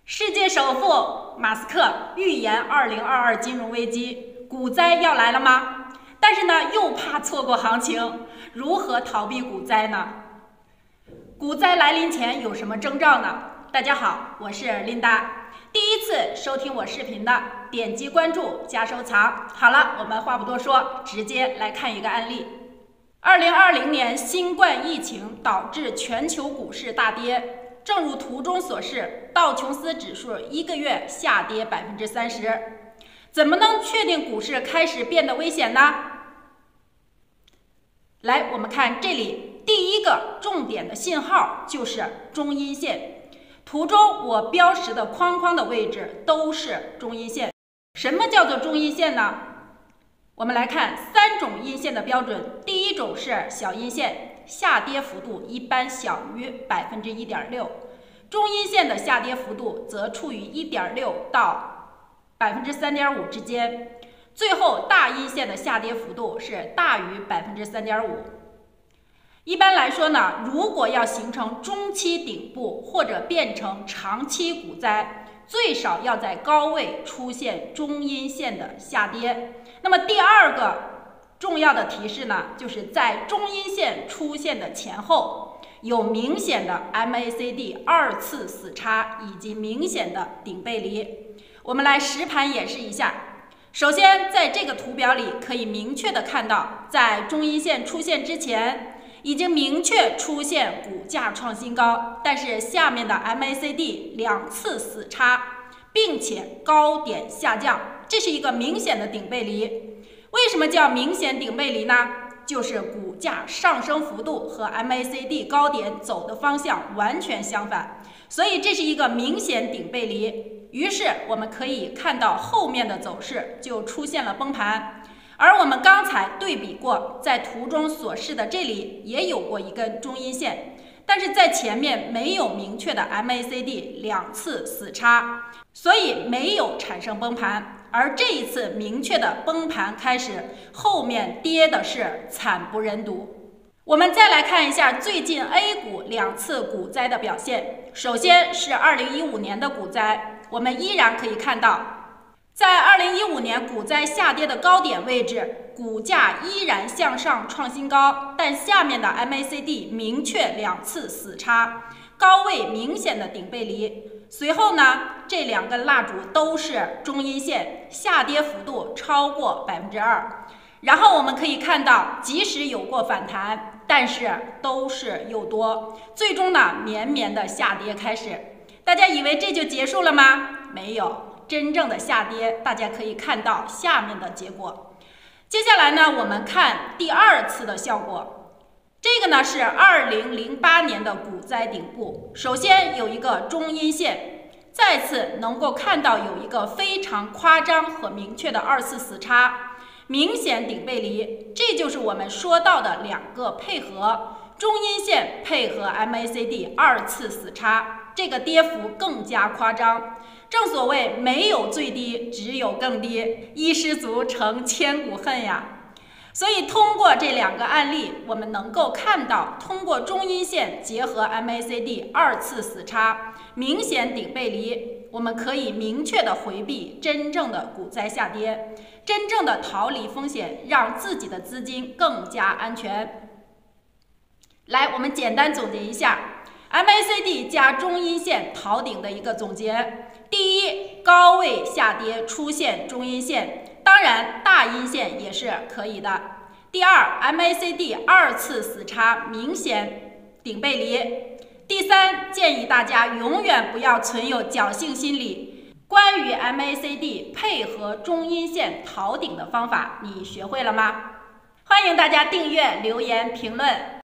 世界首富马斯克预言2022金融危机，股灾要来了吗？但是呢，又怕错过行情，如何逃避股灾呢？股灾来临前有什么征兆呢？大家好，我是琳达。第一次收听我视频的，点击关注加收藏。好了，我们话不多说，直接来看一个案例。2020年新冠疫情导致全球股市大跌。正如图中所示，道琼斯指数一个月下跌30%，怎么能确定股市开始变得危险呢？来，我们看这里第一个重点的信号就是中阴线。图中我标识的框框的位置都是中阴线。什么叫做中阴线呢？我们来看3种阴线的标准。第一种是小阴线，下跌幅度一般小于1.6%，中阴线的下跌幅度则处于1.6%到3.5%之间，最后大阴线的下跌幅度是大于3.5%。一般来说呢，如果要形成中期顶部或者变成长期股灾，最少要在高位出现中阴线的下跌。那么第二个重要的提示呢，就是在中阴线出现的前后有明显的 MACD 2次死叉以及明显的顶背离。我们来实盘演示一下。首先，在这个图表里可以明确的看到，在中阴线出现之前已经明确出现股价创新高，但是下面的 MACD 2次死叉，并且高点下降，这是一个明显的顶背离。为什么叫明显顶背离呢？就是股价上升幅度和 MACD 高点走的方向完全相反，所以这是一个明显顶背离。于是我们可以看到后面的走势就出现了崩盘。而我们刚才对比过，在图中所示的这里也有过一根中阴线，但是在前面没有明确的 MACD 2次死叉，所以没有产生崩盘。而这一次明确的崩盘开始，后面跌的是惨不忍睹。我们再来看一下最近 A 股2次股灾的表现。首先是2015年的股灾，我们依然可以看到，在2015年股灾下跌的高点位置，股价依然向上创新高，但下面的 MACD 明确2次死叉，高位明显的顶背离。随后呢，这2根蜡烛都是中阴线，下跌幅度超过2%。然后我们可以看到，即使有过反弹，但是都是诱多，最终呢绵绵的下跌开始。大家以为这就结束了吗？没有。真正的下跌，大家可以看到下面的结果。接下来呢，我们看第2次的效果。这个呢是2008年的股灾顶部，首先有一个中阴线，再次能够看到有一个非常夸张和明确的2次死叉，明显顶背离。这就是我们说到的2个配合，中阴线配合 MACD 2次死叉，这个跌幅更加夸张。正所谓没有最低，只有更低，一失足成千古恨呀。所以通过这2个案例，我们能够看到，通过中阴线结合 MACD 2次死叉，明显顶背离，我们可以明确的回避真正的股灾下跌，真正的逃离风险，让自己的资金更加安全。来，我们简单总结一下 MACD 加中阴线逃顶的一个总结。第一，高位下跌出现中阴线，当然大阴线也是可以的。第二， MACD 2次死叉明显顶背离。第三，建议大家永远不要存有侥幸心理。关于 MACD 配合中阴线逃顶的方法，你学会了吗？欢迎大家订阅、留言、评论。